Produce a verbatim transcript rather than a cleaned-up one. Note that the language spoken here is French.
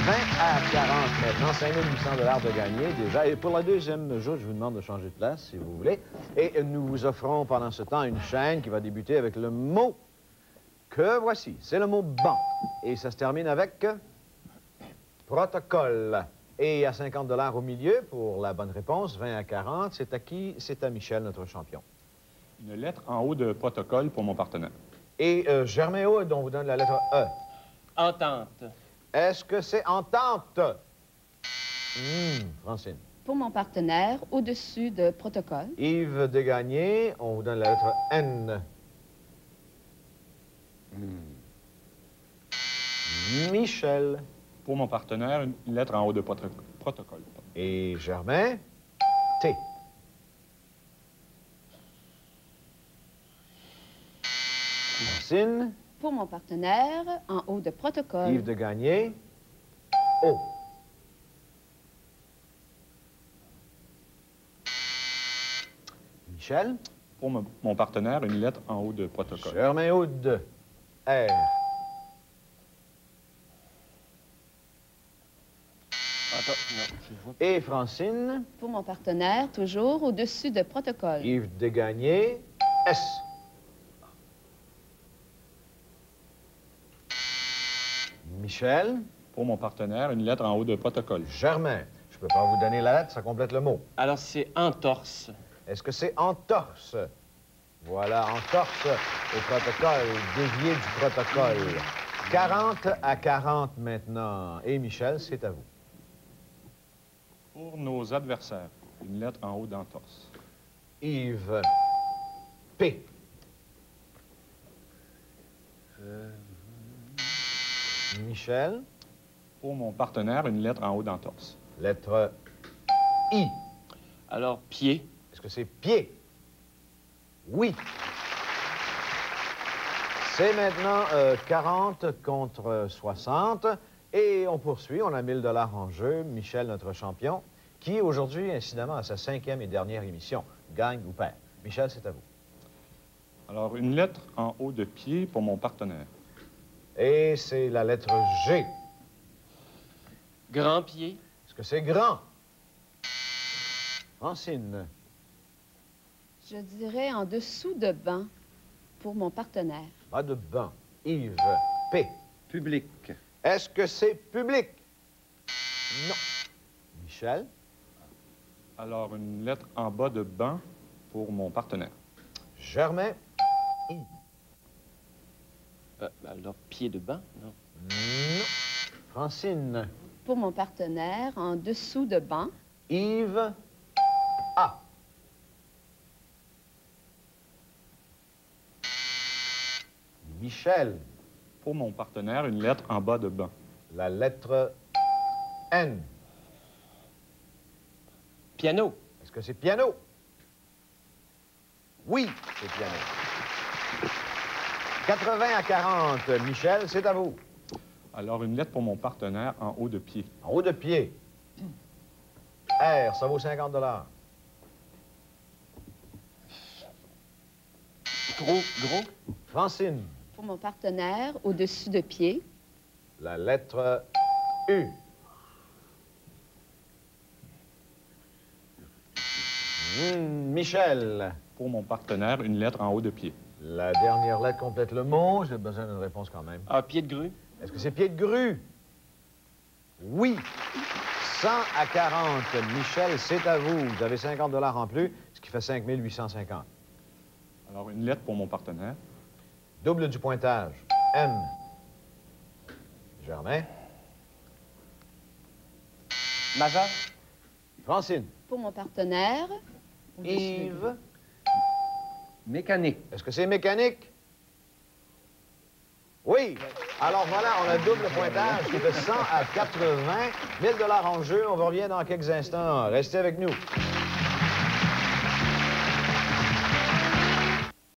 vingt à quarante maintenant, cinq mille huit cents dollars de gagné déjà. Et pour la deuxième joute, je vous demande de changer de place, si vous voulez. Et nous vous offrons pendant ce temps une chaîne qui va débuter avec le mot que voici. C'est le mot banc. Et ça se termine avec protocole. Et à cinquante dollars au milieu pour la bonne réponse, vingt à quarante. C'est à qui? C'est à Michel, notre champion. Une lettre en haut de protocole pour mon partenaire. Et euh, Germain Hood, on vous donne la lettre E. Entente. Est-ce que c'est entente? Hum, Francine. Pour mon partenaire, au-dessus de protocole. Yves Desgagnés, on vous donne la lettre N. Hmm. Michel. Pour mon partenaire, une lettre en haut de proto protocole. Et Germain, T. Francine. Pour mon partenaire, en haut de protocole. Yves Desgagnés, O. Michel. Pour mon, mon partenaire, une lettre en haut de protocole. Germain Houd, R. Attends, non, je vois. Et Francine. Pour mon partenaire, toujours au-dessus de protocole. Yves Desgagnés, S. Michel. Pour mon partenaire, une lettre en haut de protocole. Germain. Je ne peux pas vous donner la lettre, ça complète le mot. Alors, c'est entorse. Est-ce que c'est entorse? Voilà, entorse au protocole, dévié du protocole. quarante à quarante maintenant. Et Michel, c'est à vous. Pour nos adversaires, une lettre en haut d'entorse. Yves. P. Euh... Michel. Pour mon partenaire, une lettre en haut d'entorse. Lettre I. Alors, pied. Est-ce que c'est pied? Oui. C'est maintenant euh, quarante contre soixante. Et on poursuit. On a mille dollars en jeu. Michel, notre champion, qui aujourd'hui, incidemment, à sa cinquième et dernière émission, gagne ou perd. Michel, c'est à vous. Alors, une lettre en haut de pied pour mon partenaire. Et c'est la lettre G. Grand pied. Est-ce que c'est grand? Francine. Je dirais en dessous de banc pour mon partenaire. Pas de banc. Yves. P. Public. Est-ce que c'est public? Non. Michel. Alors, une lettre en bas de banc pour mon partenaire. Germain. I. Euh, alors, pied de banc, non? Non. Francine. Pour mon partenaire, en dessous de banc. Yves. A. Michel. Pour mon partenaire, une lettre en bas de banc. La lettre N. Piano. Est-ce que c'est piano? Oui, c'est piano. quatre-vingts à quarante. Michel, c'est à vous. Alors, une lettre pour mon partenaire en haut de pied. En haut de pied. R, ça vaut cinquante dollars. Gros, gros. Francine. Pour mon partenaire, au-dessus de pied. La lettre U. Hmm, Michel. Pour mon partenaire, une lettre en haut de pied. La dernière lettre complète le mot. J'ai besoin d'une réponse quand même. Ah, pied de grue. Est-ce que c'est pied de grue? Oui. cent à quarante. Michel, c'est à vous. Vous avez cinquante dollars en plus, ce qui fait cinq mille huit cent cinquante. Alors, une lettre pour mon partenaire. Double du pointage. M. Germain. Majeur. Francine. Pour mon partenaire. au-dessus de Yves. Mécanique. Est-ce que c'est mécanique? Oui. Alors voilà, on a double pointage qui fait cent à quatre-vingts. mille dollars en jeu. On vous revient dans quelques instants. Restez avec nous.